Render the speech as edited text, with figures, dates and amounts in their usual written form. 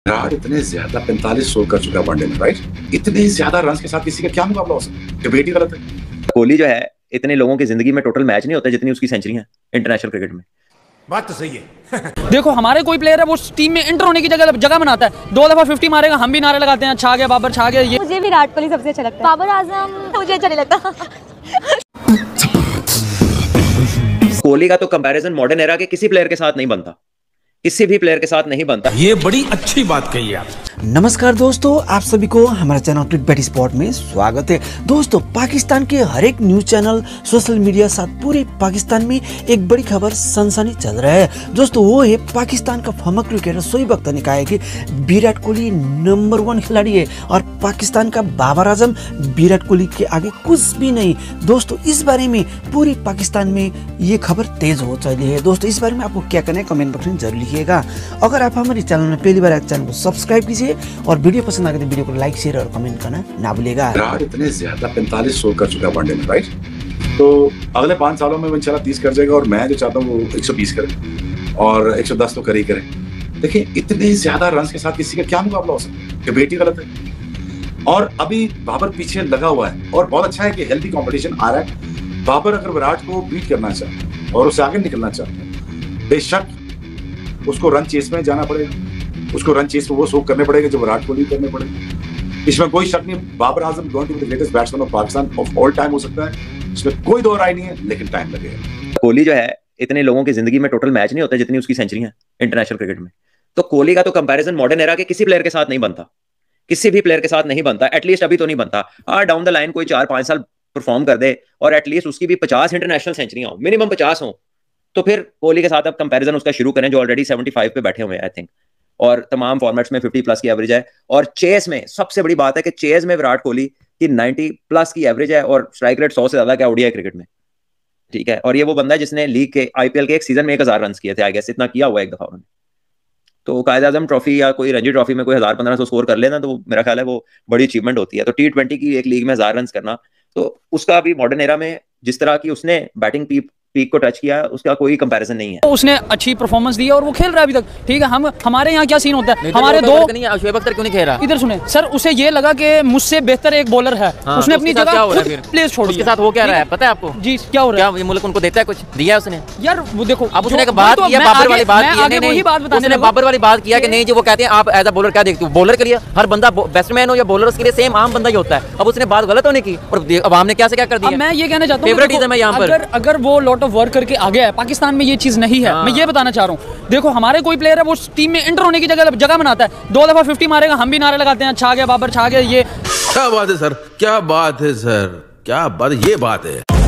विराट इतने ज्यादा 45 स्कोर कर चुका है वनडे में, राइट? इतने ज्यादा रन के साथ किसी का क्या मुकाबला हो सकता है? डिबेट ही गलत है। कोहली जो है इतने लोगों की जिंदगी में टोटल मैच नहीं होता जितनी उसकी सेंचुरी है इंटरनेशनल क्रिकेट में। बात तो सही है। देखो हमारे कोई प्लेयर है वो टीम में एंटर होने की जगह बनाता है, 2 दफा 50 मारेगा, हम भी नारे लगाते हैं छा गया बाबर छा गया। ये मुझे विराट कोहली सबसे अच्छा लगता है, बाबर आजम मुझे अच्छा नहीं लगता। कोहली का तो कंपैरिजन मॉडर्न एरा के किसी प्लेयर के साथ नहीं बनता, किसी भी प्लेयर के साथ नहीं बनता। ये बड़ी अच्छी बात कही आप। नमस्कार दोस्तों, आप सभी को हमारे चैनल क्लिकबैट स्पॉट में स्वागत है। दोस्तों, पाकिस्तान के हर एक न्यूज चैनल, सोशल मीडिया साथ पूरे पाकिस्तान में एक बड़ी खबर सनसनी चल रहा है। दोस्तों, वो है पाकिस्तान का फॉर्मर क्रिकेटर शोएब अख्तर ने कहा है कि विराट कोहली नंबर 1 खिलाड़ी है और पाकिस्तान का बाबर आजम विराट कोहली के आगे कुछ भी नहीं। दोस्तों, इस बारे में पूरी पाकिस्तान में ये खबर तेज हो चली है। दोस्तों, इस बारे में आपको क्या करना है कमेंट बॉक्स में जरूर लिखिएगा। अगर आप हमारे चैनल में पहली बार आए चैनल को सब्सक्राइब कीजिए और वीडियो पसंद आ गए तो वीडियो को लाइक शेयर और कमेंट करना ना भूलिएगा। विराट इतने ज्यादा 45 स्कोर कर चुका है वनडे में, राइट? तो अगले 5 सालों में वो इंशाल्लाह 30 कर जाएगा और मैं जो चाहता हूँ वो 120 करे और 110 तो कर ही करे। देखिए, इतने ज्यादा रन के साथ किसी का क्या मुकाबला हो सकता है? डिबेट ही गलत है। और अभी बाबर पीछे लगा हुआ है और बहुत अच्छा है कि हेल्दी कंपटीशन आ रहा है। बाबर अगर विराट को बीट करना चाहता है और उससे आगे निकलना चाहता है, बेशक उसको रन चेस में जाना पड़ेगा, उसको रन चेस में वो शो करने पड़ेगा जो विराट कोहली करने पड़ेगा। इसमें कोई शक नहीं। Babar Azam going to be the greatest batsman of Pakistan of all time हो सकता है, इसमें कोई दो राय नहीं है, लेकिन टाइम लगेगा। कोहली जो है इतने लोगों की जिंदगी में टोटल मैच नहीं होता जितनी उसकी सेंचुरी है इंटरनेशनल क्रिकेट में। तो कोहली का तो कंपैरिजन मॉडर्न एरा के किसी प्लेयर के साथ नहीं बनता, किसी भी प्लेयर के साथ नहीं बनता। एटलीस्ट अभी तो नहीं बनता। हाँ, डाउन द लाइन कोई 4-5 साल परफॉर्म कर दे और एटलीस्ट उसकी भी 50 इंटरनेशनल सेंचुरियां हो, मिनिमम 50 हो, तो फिर कोहली के साथ अब कंपैरिजन उसका शुरू करें जो ऑलरेडी 75 पे बैठे हुए हैं आई थिंक, और तमाम फॉर्मेट्स में 50+ की एवरेज है। और चेस में सबसे बड़ी बात है कि चेस में विराट कोहली की 90+ की एवरेज है और स्ट्राइक रेट 100 से ज्यादा क्या ओडीआई क्रिकेट में, ठीक है। और ये वो बंदा है जिसने लीग के आईपीएल के एक सीजन में 1000 रन किए थे, आई गेस इतना किया हुआ एक दफा उन्होंने। तो कायद-ए-आज़म ट्रॉफी या कोई रणजी ट्रॉफी में कोई 1000-1500 स्कोर कर लेना तो मेरा ख्याल है वो बड़ी अचीवमेंट होती है। तो T20 की एक लीग में 1000 रन करना, तो उसका अभी मॉडर्न एरा में जिस तरह की उसने बैटिंग पीक को टच किया उसका कोई कंपैरिजन नहीं है। उसने अच्छी परफॉर्मेंस दी है और वो खेल रहा है अभी तक, ठीक है। हमारे यहाँ क्या सीन होता है, हमारे दो शोएब अख्तर क्यों नहीं खेल रहा? इधर सुने सर, उसे ये लगा कि मुझसे बेहतर एक बॉलर है, उसने अपनी जगह प्लेस छोड़ी। उसके साथ वो क्या रहा है पता है आपको? जी, क्या हो रहा है? ये मुल्क उनको देता है, कुछ दिया है उसने? यार वो देखो, अब उसने बात किया बाबर वाली बात की, उसने बाबर वाली बात किया कि नहीं जी वो कहते हैं आप एज अ बॉलर क्या देखते हो, बॉलर के लिए हर बंदा बैट्समैन हो या बॉलर उसके लिए सेम आम बंदा ही होता है। अब उसने बात गलत होने की और अवाम ने क्या से क्या कर दिया। मैं ये कहना चाहता हूँ फेवरेटिज्म है यहाँ पर। अगर वो लॉट ऑफ वर्क करके आगे है, पाकिस्तान में ये चीज नहीं है। मैं ये बताना चाह रहा हूँ, देखो हमारे कोई प्लेयर है वो टीम में एंटर होने की जगह बनाता है, 2 दफा 50 मारेगा, हम भी नारे लगाते हैं छा गया बाबर छा गया। ये क्या बात है सर, क्या बात है सर, क्या बात, ये बात है।